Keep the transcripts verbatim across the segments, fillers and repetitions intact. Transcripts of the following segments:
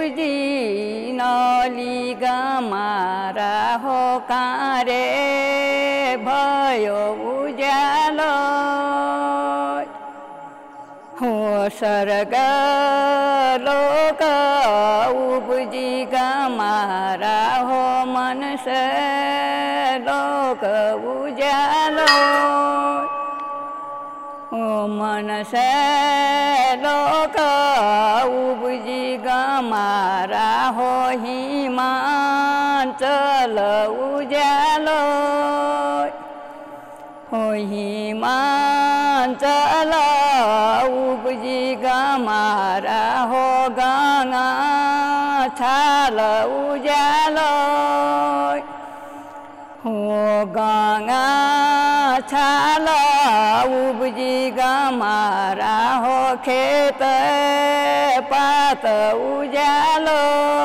उबजी नली गमारा हो कारे भयो उज्यालो हो स्वर्ग लोक उबजी गमारा हो मनुष्य लोक उज्यालो ओ मनुष्य लोक उबजी गमारा हो हिमाचल उज्यालो हो हिमाचल उबजी गमारा हो गंगा छाल उज्यालो हो गंगा छाल उबजी गमारा हो खेत पात उज्यालो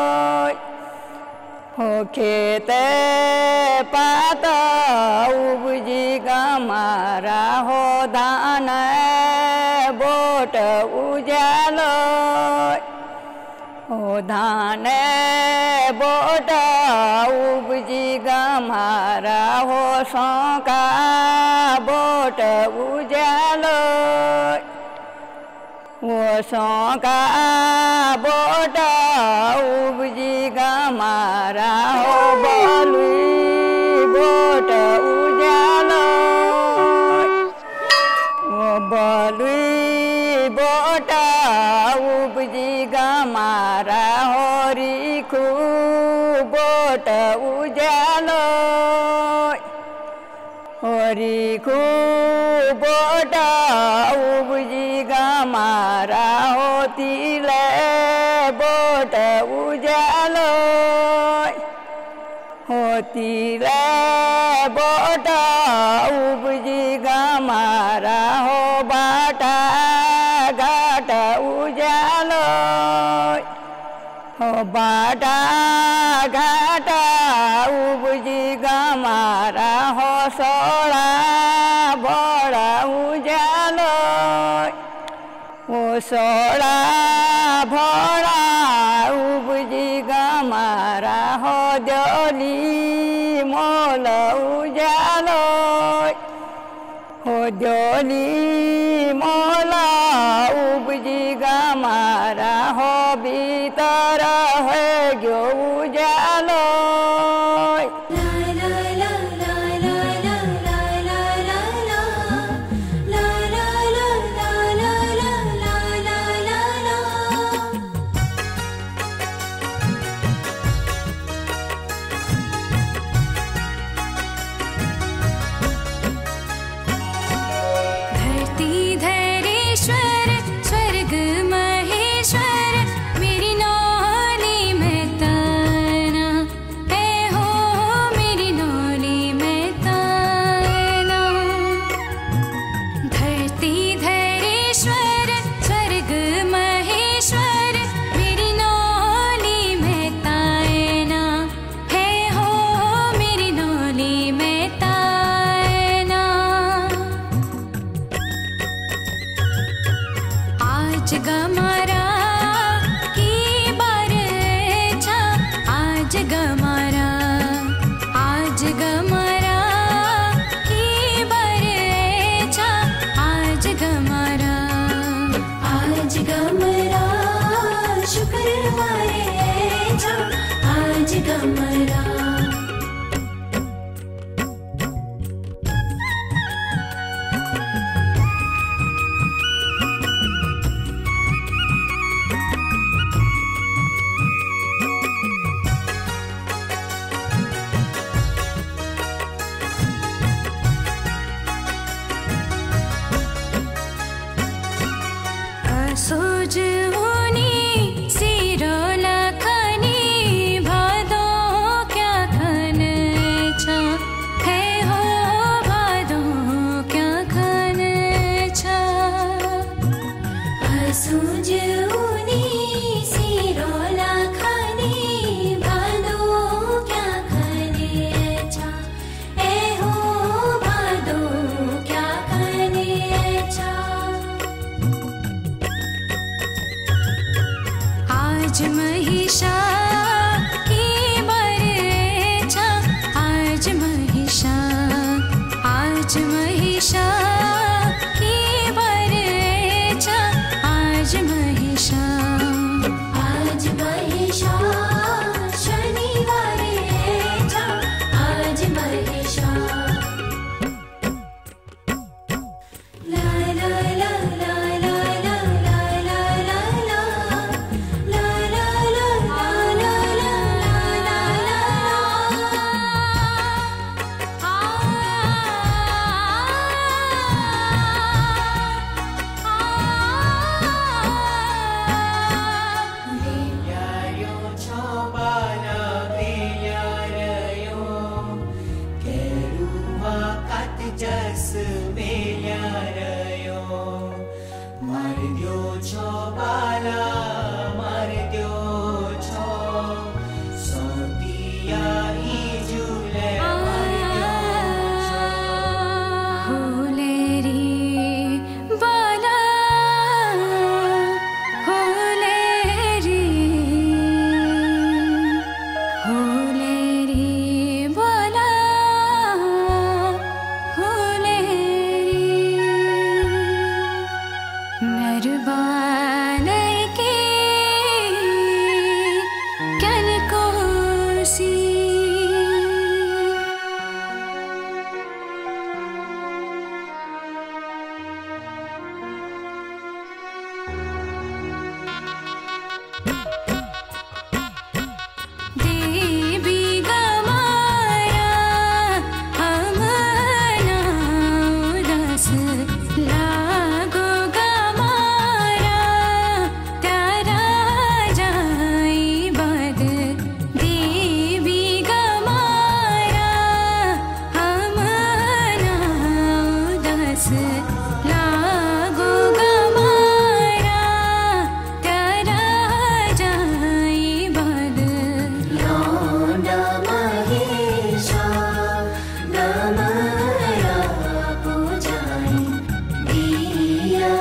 हो खेत पात उबजी गमारा हो धान बोट उज्यालो हो धान बोट उबजी गमारा हो सौका बोट उज्यालो वो सौका बोट उबजी गमारा हो बलुई बोट उज्यालो वो बलुई बोट उबजी गमारा हो रिखु बोट उज्यालो हो रिखु बोट उबजी गमारा हो तिले बोट उज्यालो हो तिले बोट उबजी गमारा हो बाटा घाट उज्यालो हो बाटा घाट उबजी गमारा हो सोला बड़ा उज्यालो हो सोला भोड़ा उबजी गमारा हो जोली मोल उज्यालो हो जोली मोल उबजी गमारा हो भीतर है गो उज्यालो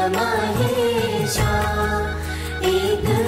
महेशा एक